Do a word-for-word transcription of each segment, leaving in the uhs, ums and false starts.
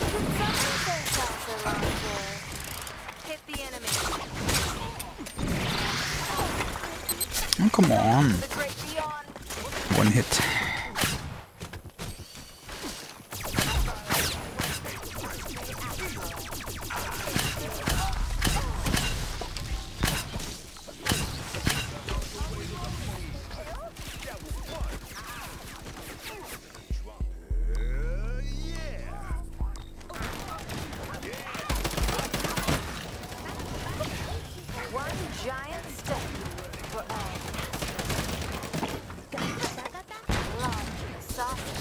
Hit the enemy. Oh, come on. The great beyond. One hit. One giant step for all. Long to the sausage.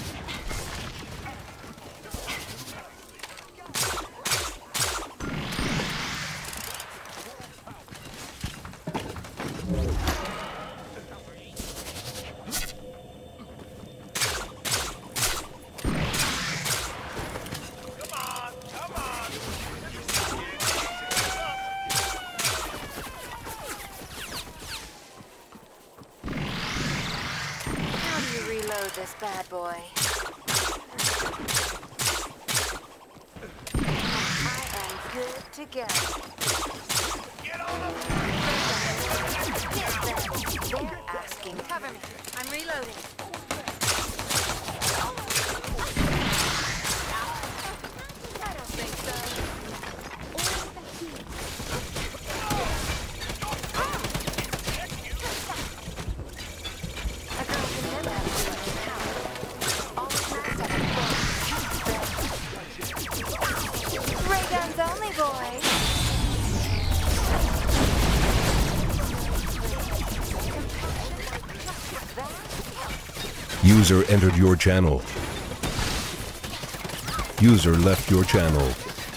How do you reload this bad boy? I am good to go. Get on them! They're asking. Cover me. I'm reloading. I don't think so. A girl can never have too much power. Always nice to have fun. Ray guns only, boys. User entered your channel. User left your channel.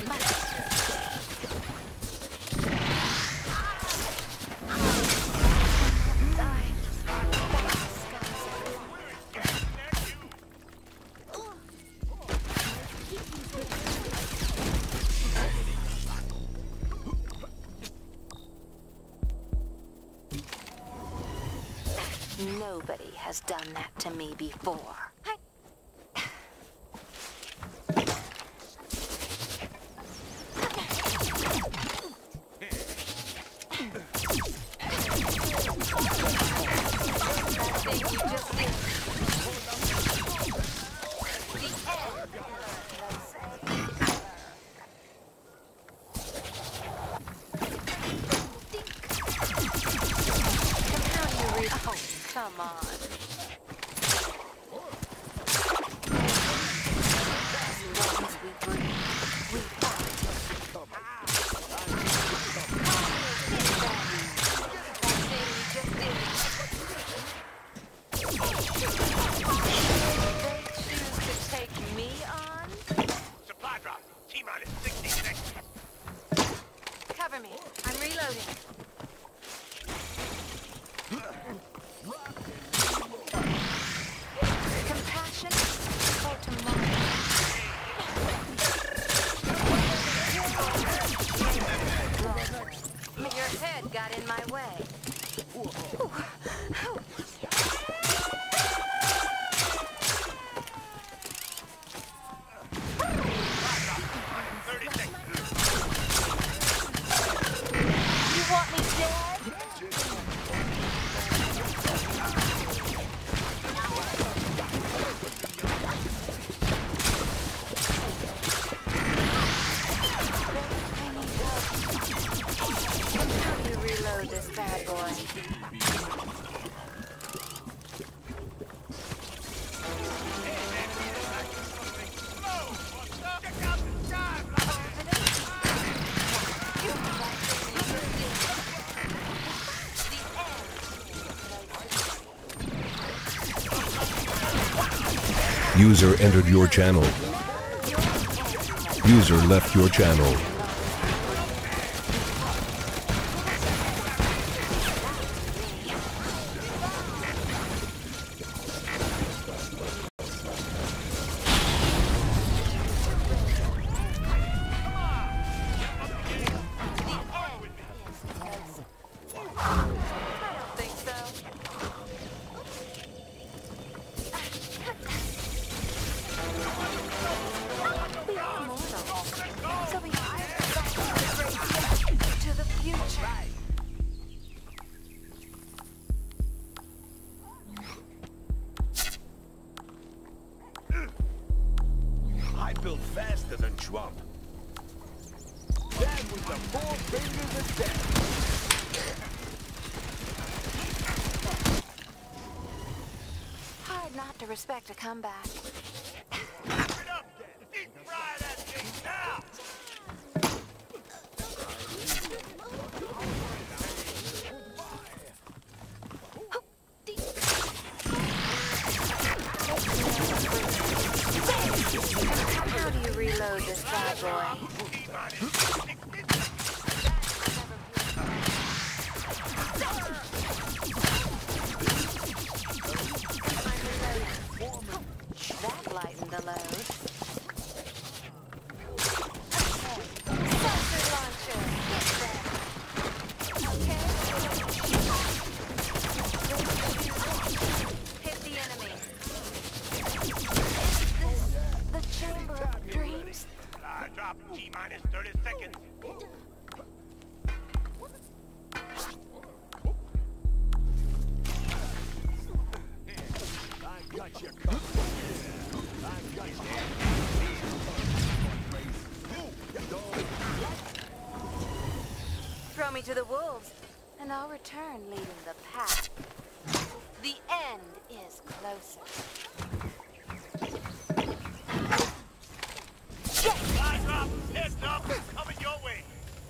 Nobody has done that to me before. Oh, come on. As long as we breathe, we fight. They choose to take me on? Supply drop. T-minus sixty seconds. Cover me. I'm reloading. Compassion for tomorrow. Your head got in my way. thirty seconds. You want me dead? How do you reload this bad boy? Check out the sky, User entered your channel. User left your channel. faster than Trump. That was the four fingers of death. Hard not to respect a comeback. Wrap it up, then. Deep fry that thing now. How do you reload this bad boy? That lightened the load. Saucer launcher, get there. Okay. Hit the enemy. Is this the chamber of dreams? Fly drop T minus thirty seconds. I got you covered. I got you. Throw me to the wolves, and I'll return leading the pack. The end is closer. Fly drop, heads up, coming your way.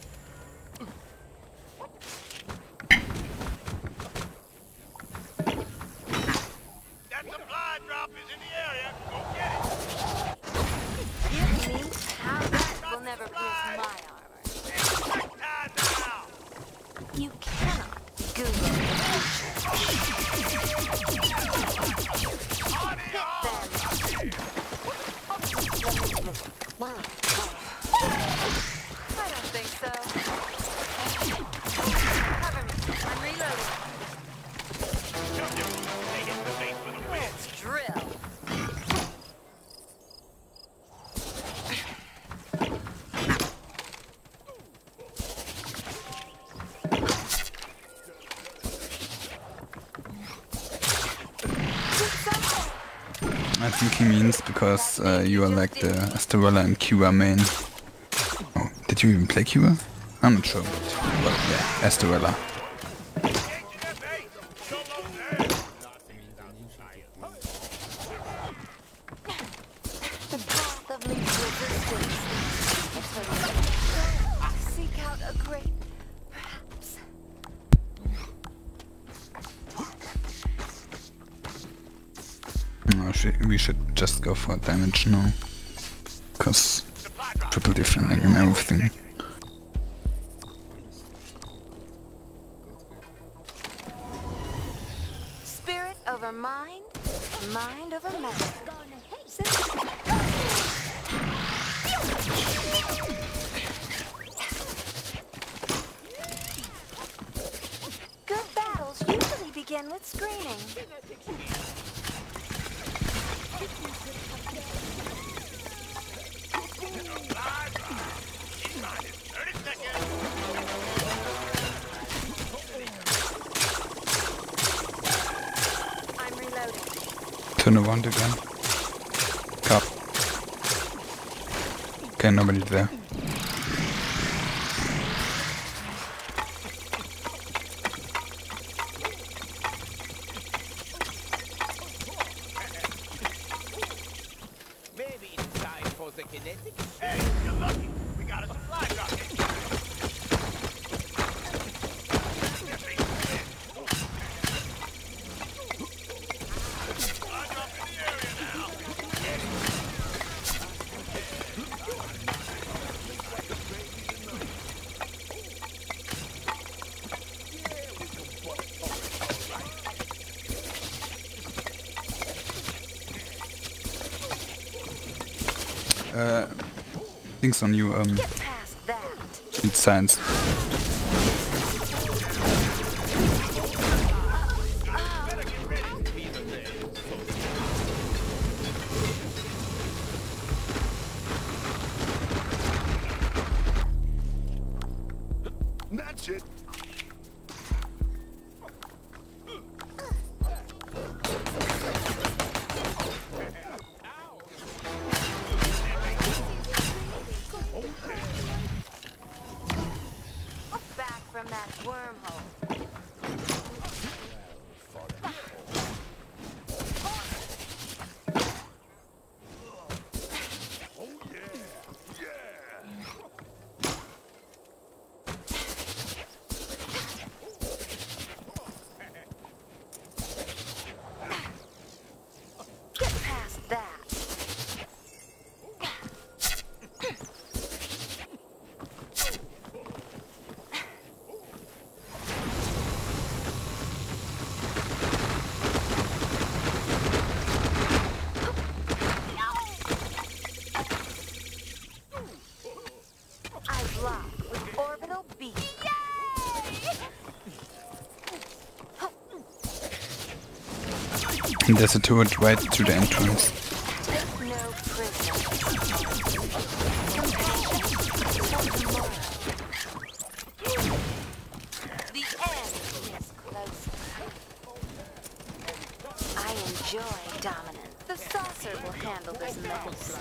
That supply drop is in the area. Go get it. Give me how that will never pierce my armor. Check time now. You cannot Google the I don't think so. Cover me. I'm reloading. They hit the base with a win. Let's drill. I think he means because uh, you are like the Astarella and Cure main. Oh, did you even play Cure? I'm not sure, but well, yeah, Astarella. The path of least resistance. Seek out a great, perhaps. No, sh we should just go for damage now. Cause triple defending and everything. Spirit over mind, mind over matter. Good battles usually begin with screening. thirty seconds. I'm reloading. Turn around again. Cup. Okay, nobody there. Maybe it's time for the kinetics. Hey, you're lucky. We got a supply drop. Supply drop in the area now. Uh, things on you, um, Get past that. need science. That's it. wormhole. Get past that. I block with orbital beam. And there's a turret right to the entrance. Take no prisoners. Compassion for tomorrow. The end is closer. I enjoy dominance. The saucer will handle this mess.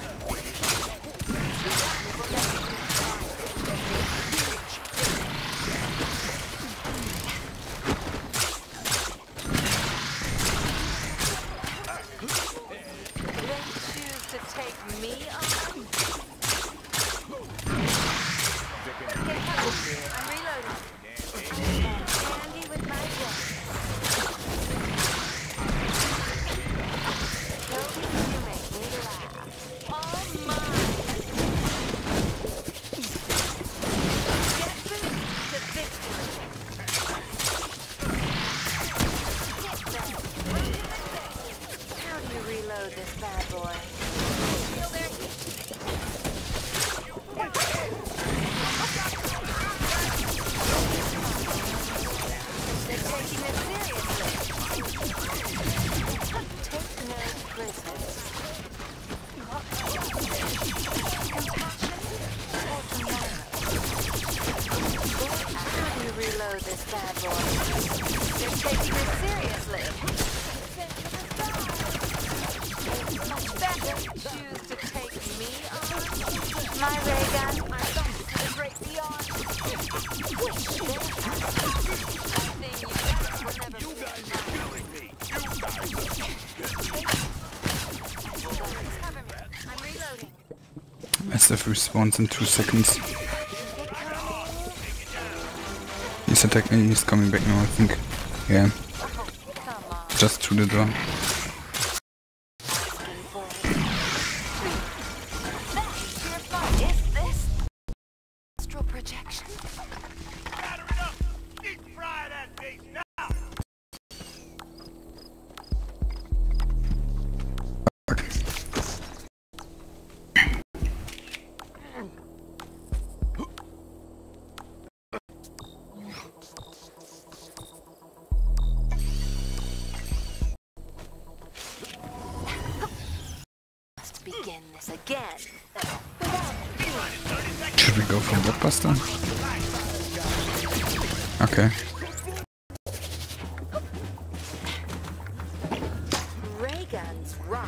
They choose to take me on? I'm reloading. I'm handy with my gun. Toby, you make me laugh. All mine. Get booted to victory. How do you reload this bad boy? Feel their They're taking it seriously. Take no prisoners. Compassion or tomorrow? How do you reload this bad boy? They're taking it seriously. Much better choose to take me on. My ray gun, I'm going to the great beyond. Wish they had that thing you got will never You guys are killing me. cover me. I'm reloading. S F respawns in two seconds. He's attacking, he's coming back now, I think. Yeah, Come on. just through the door. Asking for it. That's your fault. Is this astral projection? Batter it up. Deep fry that base now. Must begin this again. Should we go for Blockbuster? Okay. Ray guns rock.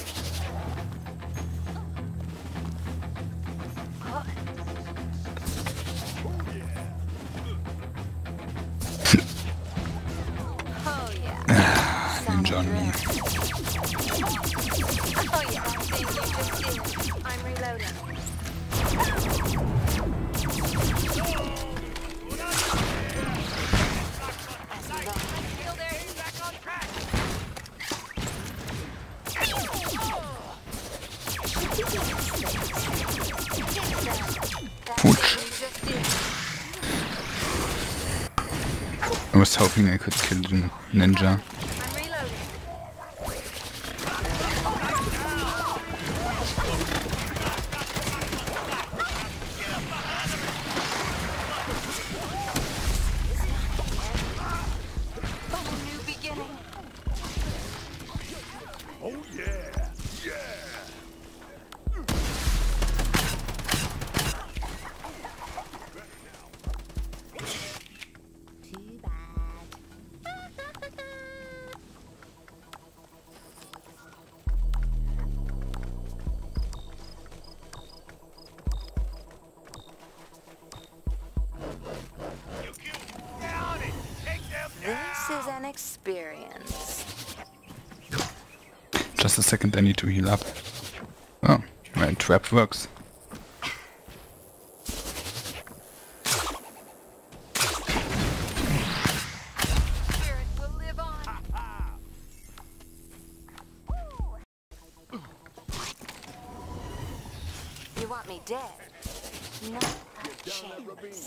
Oh yeah. Ninja on me. Oh yeah. Thing you just did. I'm reloading. As long as feel there, he's back on track. Ouch. I was hoping I could kill the ninja. I'm reloading. Oh, new beginning. Oh yeah. Yeah. Too bad. is an experience. Just a second, I need to heal up. Oh, my trap works. Spirit will live on. You want me dead? Not a chance.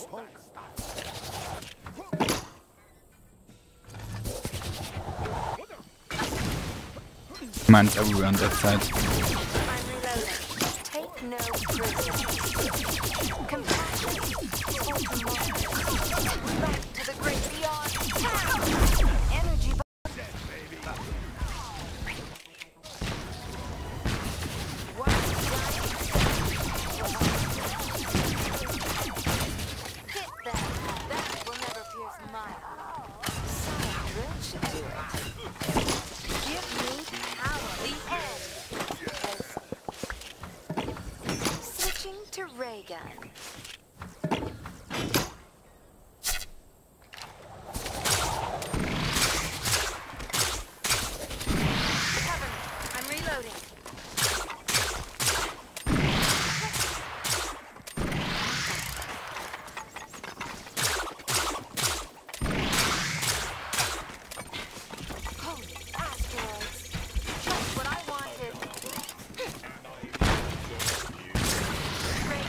Mine's everywhere on that side. I'm reloading. Take no prisoners. Compassion for tomorrow. Back to the great beyond. Pow! Energy bu- What is Hit that. That will never pierce my heart. Some drill should do it. Give me power. The end. As- Switching to ray gun. Cover me. I'm reloading. Holy asteroids. Just what I wanted. Ray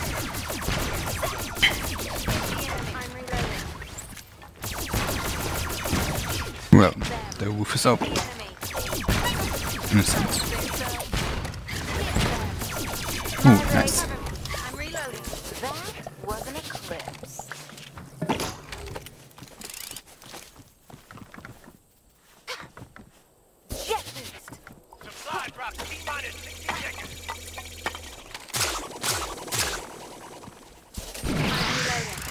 gun. I'm reloading. Well, the roof is The open. enemy. In a sense. My Ooh, ray nice. cover me. I'm reloading. That was an eclipse. Jet boost. Supply drop. T-minus sixty seconds. I'm reloading.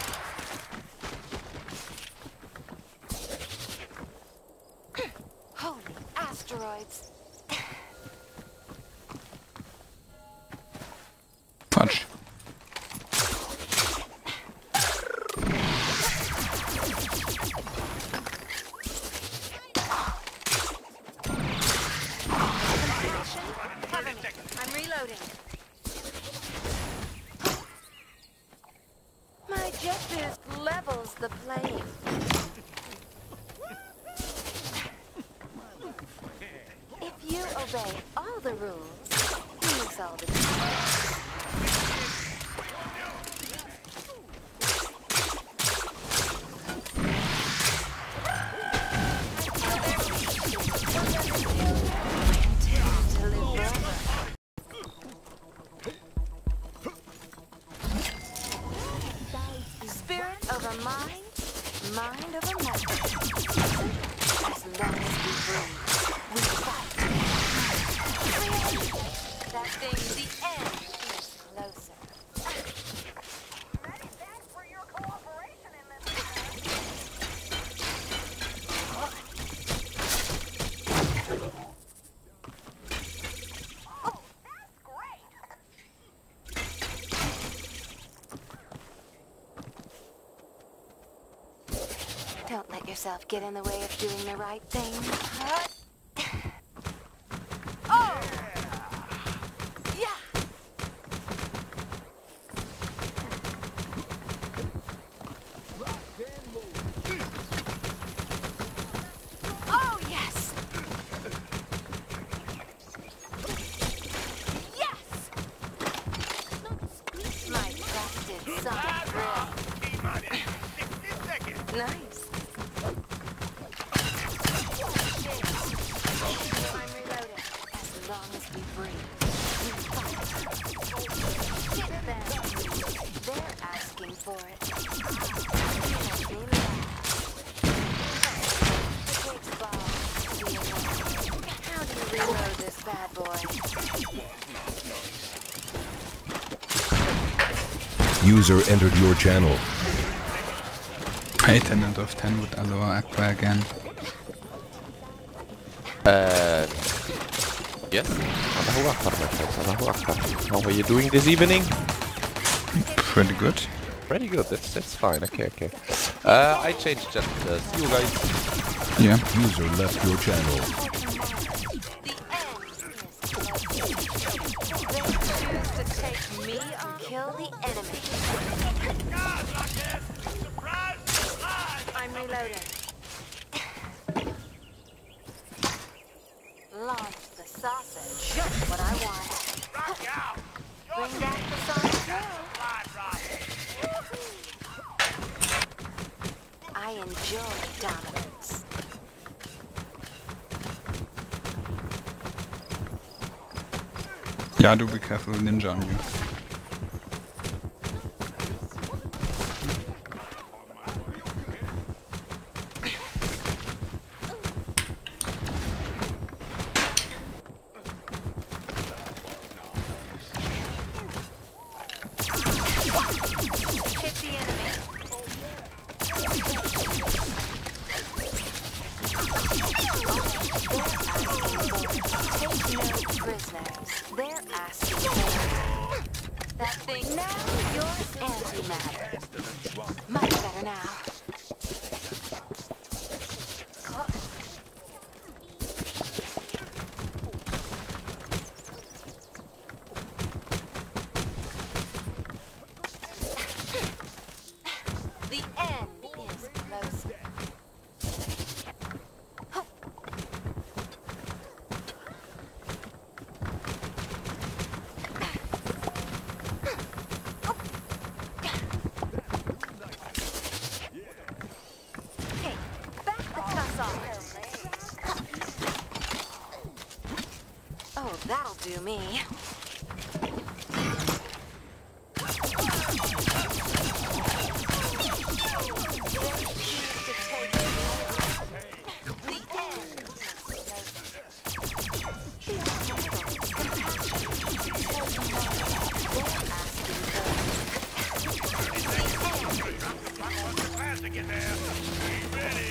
Holy asteroids. Fudge. Compassion. Cover me. I'm reloading. My jet boost levels the playing. If you obey all the rules, you miss all the details. To live forever. Spirit over mind, mind over matter. As long as we breathe, we fight. That thing, the end, is closer. Many thanks for your cooperation in this. Oh, that's great. Don't let yourself get in the way of doing the right thing. Oh! Yeah! Oh, yes! Yes! My trusted son, Grill. T-minus sixty seconds. Nice. I'm reloading. As long as we breathe, we fight. Hit them. They're asking for it. Make me laugh. It takes balls to be alone. How do you reload this bad boy? User entered your channel. eight ten out of ten with Aloha Aqua again. Uh, yes. Allahu Akbar, my friends. Allahu Akbar. How are you doing this evening? Pretty good. Pretty good. That's that's fine. Okay, okay. Uh, I changed that. Uh, see you guys. Yeah. User left your channel. The end is close. They choose to take me on. Kill the enemy. God, Rocket! Surprise! Surprise! I'm reloading. Lost the sausage. Just what I want. Rock out! Bring back the sausage now. Fly drop! I enjoy dominance. Yeah, do be careful, ninja on you. Hit the enemy. Take no prisoners. They're asking for that thing. Now you're antimatter. Much better now. The end is close. Hey, back the cuss off. Oh, that'll do me. Classic in there! Be ready!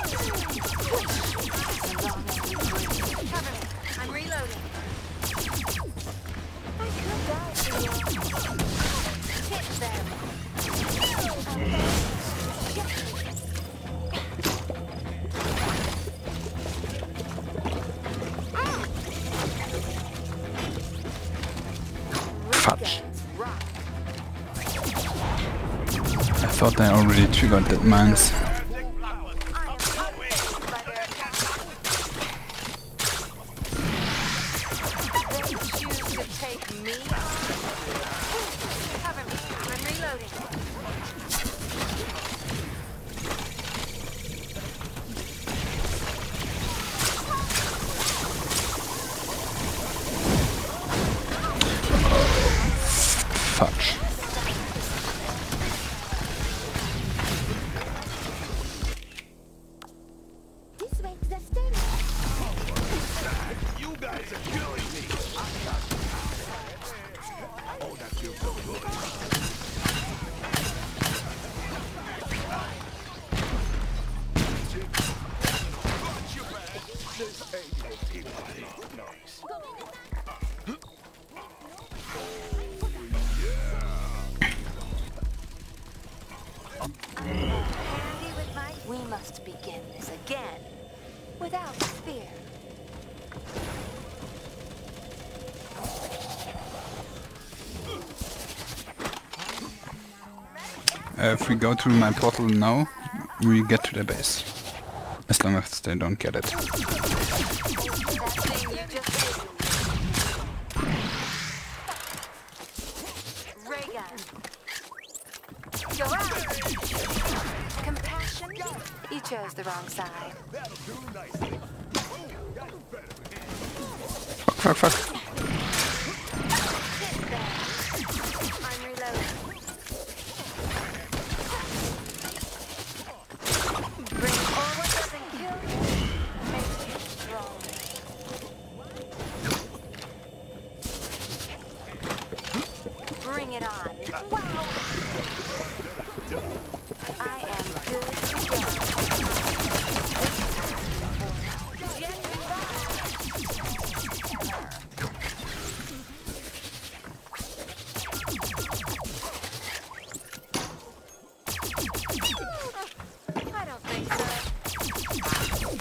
Cover me. I'm reloading. I could die for you. Hit them. Fudge. Rock. I thought I already triggered that mines. I am captivated by their attack. They choose to take me on. Cover me. I'm reloading. Fudge. This way to the stairs. You guys are killing me! Oh, that feels so good. Handy with my... We must begin this again. Without fear. Uh, if we go through my portal now, we get to the base. As long as they don't get it. That thing you just did. Ray gun. Go out. Compassion. You chose the wrong side. Fuck, fuck, fuck. Hit them. I'm reloading. Bring all what doesn't kill you. Makes you strong. Bring it on. Wow. I am good to go. Get me back. I don't think so.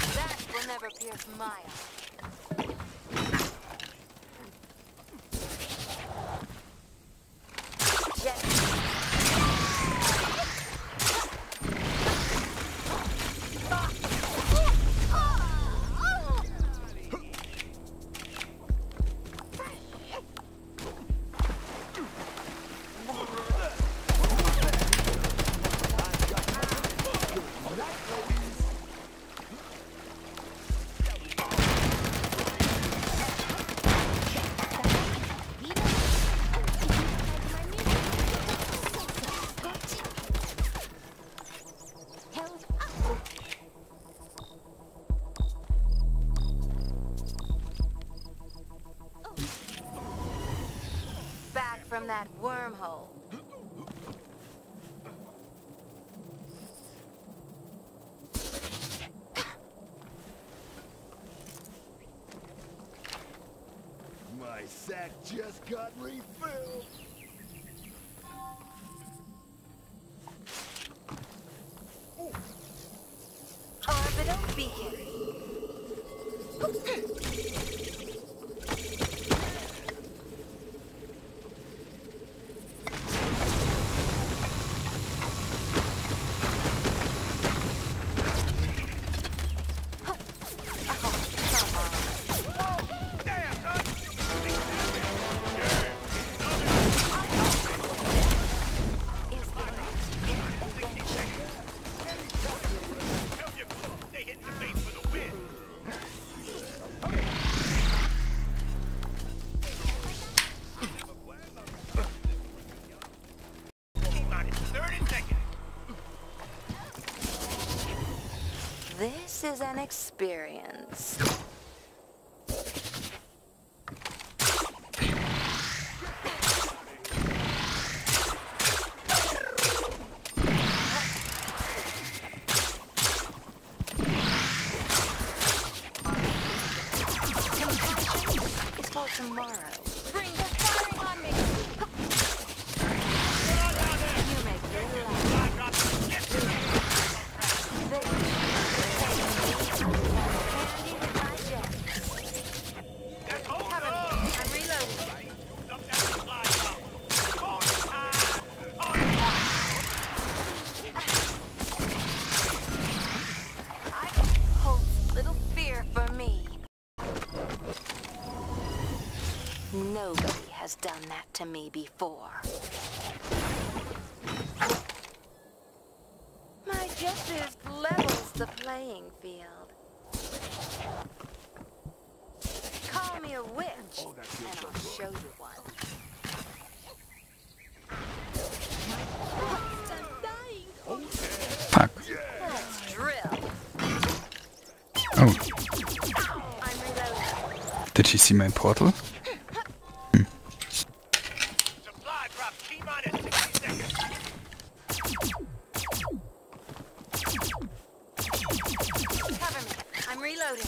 that wormhole. My sack just got refilled. Orbital beacon. This is an experience. Compassion is for tomorrow. Bring the fire on me! You make me laugh. Nobody has done that to me before. My jet boost levels the playing field. Call me a witch, and I'll show you one. Fuck. Let's drill. Oh, I'm reloading. did she see my portal? Supply drop T-minus sixty seconds. Cover me. I'm reloading.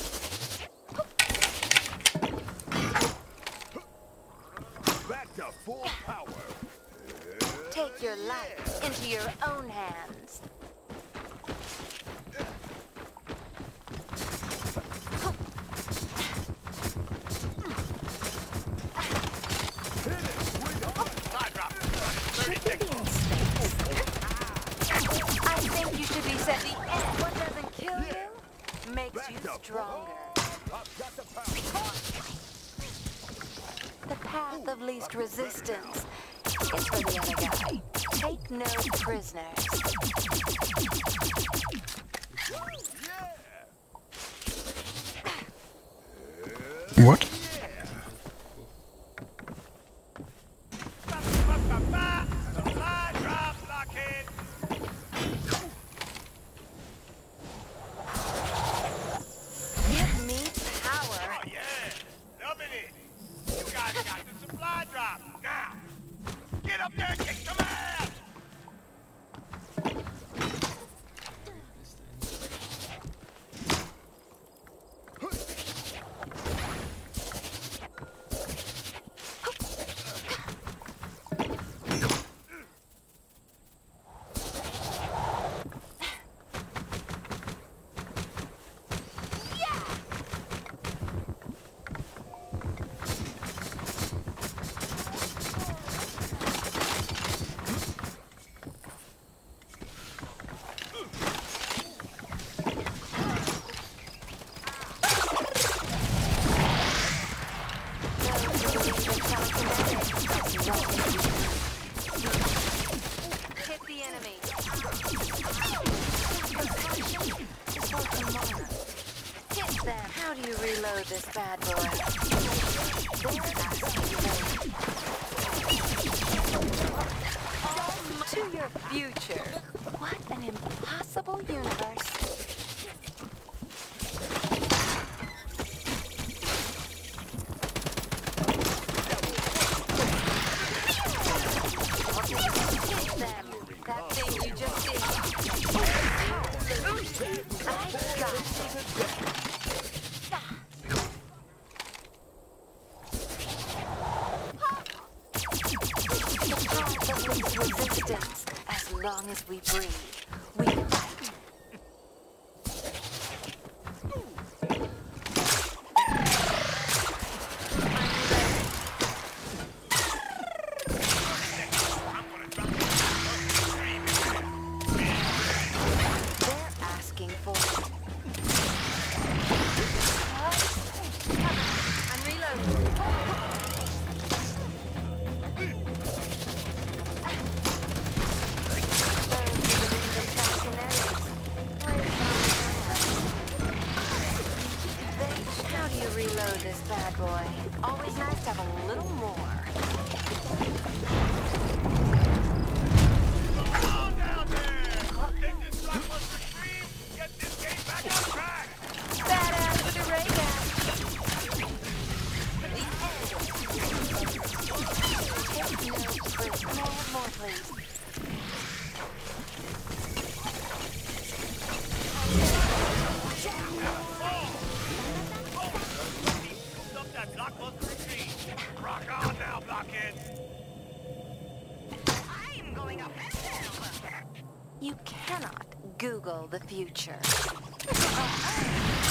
Back to full power. Take your life into your own hands. Supply drop. thirty Should we be seconds. in space? I think you should be set the end. What doesn't kill you makes you stronger. The path of least resistance is for the other guy. Take no prisoners. What? Supply drop blockade. Give me power. Oh yeah, loving it. You guys got the supply drop. Now, get up there and kick some ass. Hit the enemy. Hit them. How do you reload this bad boy? To your future. What an impossible universe. them. That thing you just did. I got it. The path of least resistance. As long as we breathe, we fight. Reload this bad boy. Always nice to have a little more. Come on down there! Take this blockbuster stream, get this game back on track! Badass with the ray gun. Take notes, Chris. More, more, please. That blockbuster machine. Rock on now, blockhead. I'm going up. You cannot Google the future.